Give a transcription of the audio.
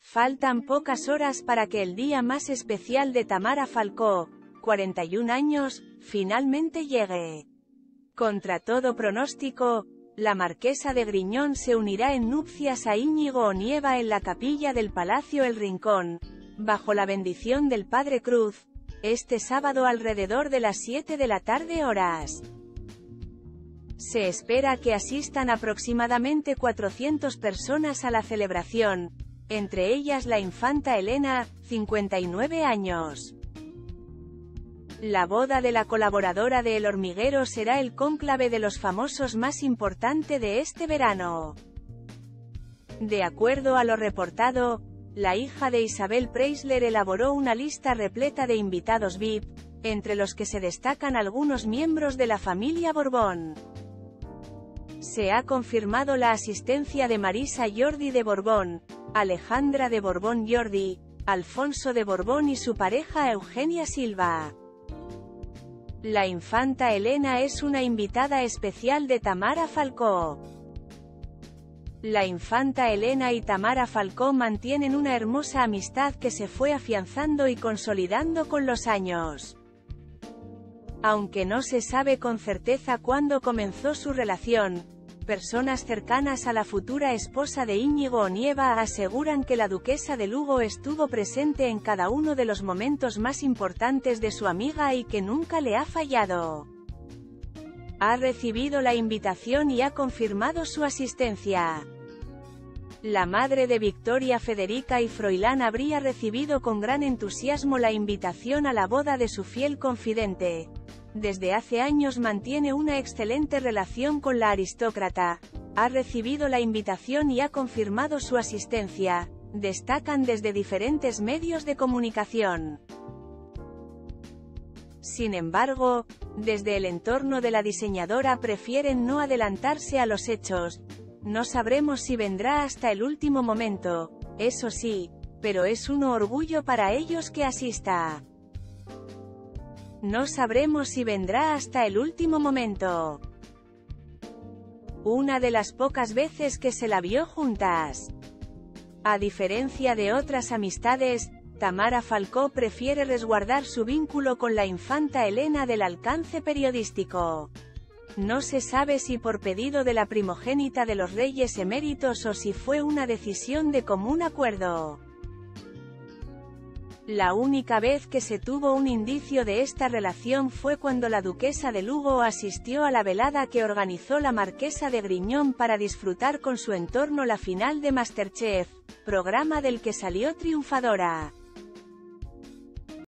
Faltan pocas horas para que el día más especial de Tamara Falcó, 41 años, finalmente llegue. Contra todo pronóstico, la marquesa de Griñón se unirá en nupcias a Íñigo Onieva en la capilla del Palacio El Rincón, bajo la bendición del Padre Cruz, este sábado alrededor de las 7 de la tarde horas. Se espera que asistan aproximadamente 400 personas a la celebración, entre ellas la infanta Elena, 59 años. La boda de la colaboradora de El Hormiguero será el cónclave de los famosos más importante de este verano. De acuerdo a lo reportado, la hija de Isabel Preisler elaboró una lista repleta de invitados VIP, entre los que se destacan algunos miembros de la familia Borbón. Se ha confirmado la asistencia de Marisa Jordi de Borbón, Alejandra de Borbón Jordi, Alfonso de Borbón y su pareja Eugenia Silva. La infanta Elena es una invitada especial de Tamara Falcó. La infanta Elena y Tamara Falcó mantienen una hermosa amistad que se fue afianzando y consolidando con los años. Aunque no se sabe con certeza cuándo comenzó su relación, personas cercanas a la futura esposa de Íñigo Onieva aseguran que la duquesa de Lugo estuvo presente en cada uno de los momentos más importantes de su amiga y que nunca le ha fallado. Ha recibido la invitación y ha confirmado su asistencia. La madre de Victoria Federica y Froilán habría recibido con gran entusiasmo la invitación a la boda de su fiel confidente. Desde hace años mantiene una excelente relación con la aristócrata. Ha recibido la invitación y ha confirmado su asistencia, destacan desde diferentes medios de comunicación. Sin embargo, desde el entorno de la diseñadora prefieren no adelantarse a los hechos. No sabremos si vendrá hasta el último momento, eso sí, pero es un orgullo para ellos que asista. No sabremos si vendrá hasta el último momento. Una de las pocas veces que se la vio juntas. A diferencia de otras amistades, Tamara Falcó prefiere resguardar su vínculo con la infanta Elena del alcance periodístico. No se sabe si por pedido de la primogénita de los reyes eméritos o si fue una decisión de común acuerdo. La única vez que se tuvo un indicio de esta relación fue cuando la duquesa de Lugo asistió a la velada que organizó la marquesa de Griñón para disfrutar con su entorno la final de MasterChef, programa del que salió triunfadora.